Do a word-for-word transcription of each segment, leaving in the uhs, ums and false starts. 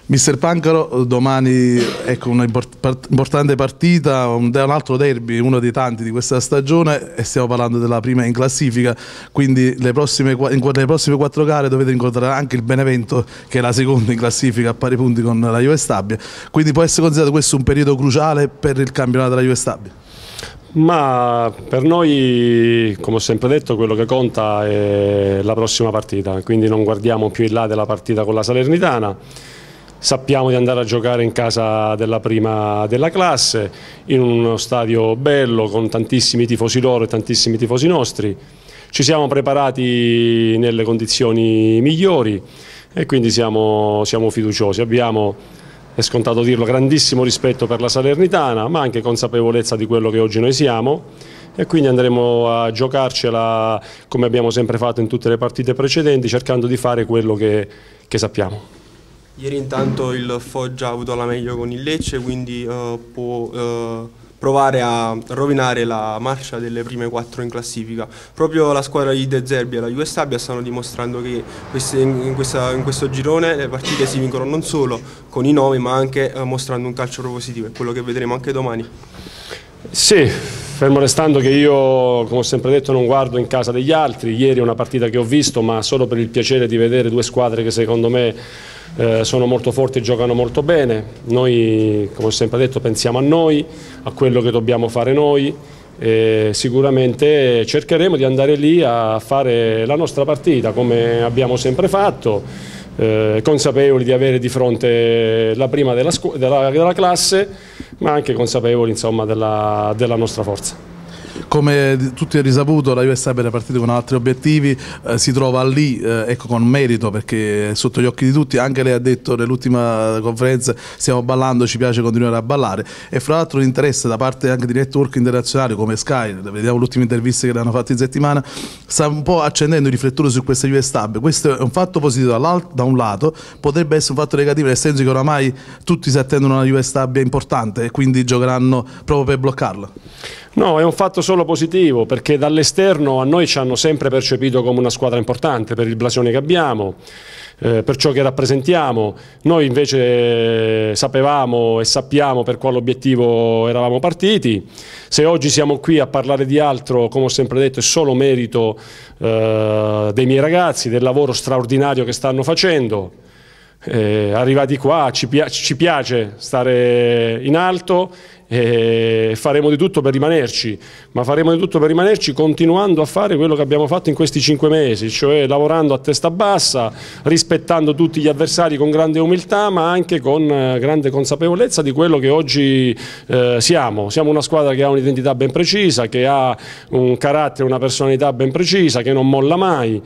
Mister Pancaro, domani ecco, una importante partita, un, un altro derby, uno dei tanti di questa stagione, e stiamo parlando della prima in classifica, quindi le prossime, in, le prossime quattro gare dovete incontrare anche il Benevento, che è la seconda in classifica a pari punti con la Juve Stabia, quindi può essere considerato questo un periodo cruciale per il campionato della Juve Stabia? Ma per noi, come ho sempre detto, quello che conta è la prossima partita, quindi non guardiamo più in là della partita con la Salernitana. Sappiamo di andare a giocare in casa della prima della classe, in uno stadio bello, con tantissimi tifosi loro e tantissimi tifosi nostri. Ci siamo preparati nelle condizioni migliori e quindi siamo, siamo fiduciosi. Abbiamo, è scontato dirlo, grandissimo rispetto per la Salernitana, ma anche consapevolezza di quello che oggi noi siamo, e quindi andremo a giocarcela come abbiamo sempre fatto in tutte le partite precedenti, cercando di fare quello che, che sappiamo. Ieri intanto il Foggia ha avuto la meglio con il Lecce, quindi uh, può uh, provare a rovinare la marcia delle prime quattro in classifica. Proprio la squadra di De Zerbi e la Juve Stabia stanno dimostrando che queste, in, questa, in questo girone le partite si vincono non solo con i nomi, ma anche uh, mostrando un calcio propositivo, è quello che vedremo anche domani. Sì, fermo restando che io, come ho sempre detto, non guardo in casa degli altri. Ieri è una partita che ho visto, ma solo per il piacere di vedere due squadre che secondo me eh, sono molto forti e giocano molto bene. Noi, come ho sempre detto, pensiamo a noi, a quello che dobbiamo fare noi, e sicuramente cercheremo di andare lì a fare la nostra partita come abbiamo sempre fatto. Eh, consapevoli di avere di fronte la prima della, della, della classe, ma anche consapevoli, insomma, della, della nostra forza. Come tutti è risaputo, la Juve Stabia è partita con altri obiettivi, eh, si trova lì eh, ecco, con merito, perché è sotto gli occhi di tutti. Anche lei ha detto nell'ultima conferenza: stiamo ballando, ci piace continuare a ballare, e fra l'altro l'interesse da parte anche di network internazionali come Sky, vediamo l'ultima intervista che le hanno fatto in settimana, sta un po' accendendo i riflettori su questa Juve Stabia. Questo è un fatto positivo da un lato, potrebbe essere un fatto negativo nel senso che oramai tutti si attendono una Juve Stabia importante e quindi giocheranno proprio per bloccarla. No, è un fatto solo positivo, perché dall'esterno a noi ci hanno sempre percepito come una squadra importante per il blasone che abbiamo, eh, per ciò che rappresentiamo. Noi invece sapevamo e sappiamo per quale obiettivo eravamo partiti. Se oggi siamo qui a parlare di altro, come ho sempre detto, è solo merito eh, dei miei ragazzi, del lavoro straordinario che stanno facendo. Eh, arrivati qua ci, pi ci piace stare in alto e faremo di tutto per rimanerci, ma faremo di tutto per rimanerci continuando a fare quello che abbiamo fatto in questi cinque mesi, cioè lavorando a testa bassa, rispettando tutti gli avversari con grande umiltà, ma anche con eh, grande consapevolezza di quello che oggi eh, siamo. Siamo una squadra che ha un'identità ben precisa, che ha un carattere, una personalità ben precisa, che non molla mai.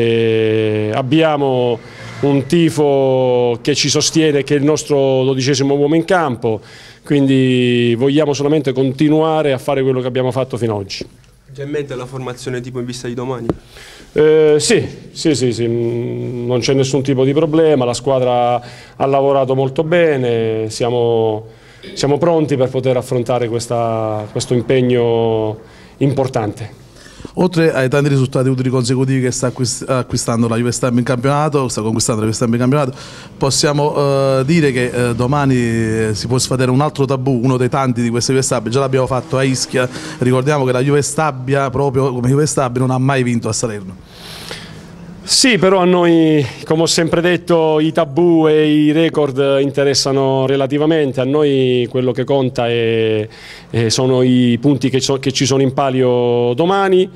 E abbiamo un tifo che ci sostiene, che è il nostro dodicesimo uomo in campo, quindi vogliamo solamente continuare a fare quello che abbiamo fatto fino ad oggi. Già in mente la formazione tipo in vista di domani? Eh, sì, sì, sì, sì, non c'è nessun tipo di problema, la squadra ha lavorato molto bene, siamo, siamo pronti per poter affrontare questa, questo impegno importante. Oltre ai tanti risultati utili consecutivi che sta acquistando la Juve Stabia in campionato, sta conquistando la Juve Stabia in campionato, possiamo uh, dire che uh, domani si può sfatare un altro tabù, uno dei tanti di queste Juve Stabia. Già l'abbiamo fatto a Ischia, ricordiamo che la Juve Stabia, proprio come Juve Stabia, non ha mai vinto a Salerno. Sì, però a noi, come ho sempre detto, i tabù e i record interessano relativamente. A noi quello che conta è, è, sono i punti che, so, che ci sono in palio domani,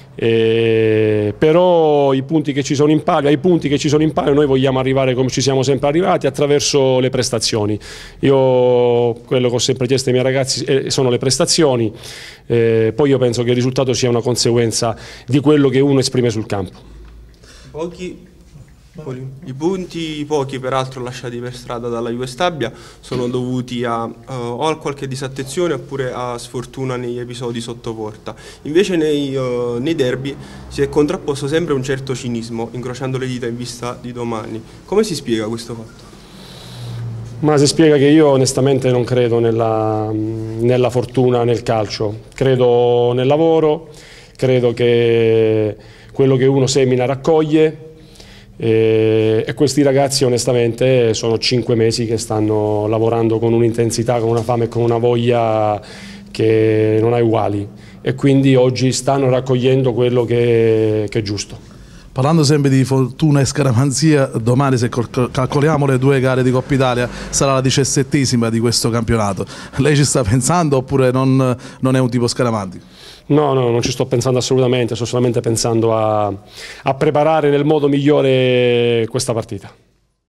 eh, però i punti che ci sono in palio, ai punti che ci sono in palio noi vogliamo arrivare come ci siamo sempre arrivati, attraverso le prestazioni. Io quello che ho sempre chiesto ai miei ragazzi eh, sono le prestazioni, eh, poi io penso che il risultato sia una conseguenza di quello che uno esprime sul campo. Pochi, I punti, pochi peraltro lasciati per strada dalla Juve Stabia, sono dovuti a, uh, o a qualche disattenzione oppure a sfortuna negli episodi sotto porta. Invece nei, uh, nei derby si è contrapposto sempre un certo cinismo, incrociando le dita in vista di domani. Come si spiega questo fatto? Ma si spiega che io onestamente non credo nella, nella fortuna nel calcio, credo nel lavoro, credo che quello che uno semina raccoglie, E, e questi ragazzi onestamente sono cinque mesi che stanno lavorando con un'intensità, con una fame e con una voglia che non ha uguali, e quindi oggi stanno raccogliendo quello che, che è giusto. Parlando sempre di fortuna e scaramanzia, domani, se calcoliamo le due gare di Coppa Italia, sarà la diciassettesima di questo campionato. Lei ci sta pensando oppure non, non è un tipo scaramantico? No, no, non ci sto pensando assolutamente, sto solamente pensando a, a preparare nel modo migliore questa partita.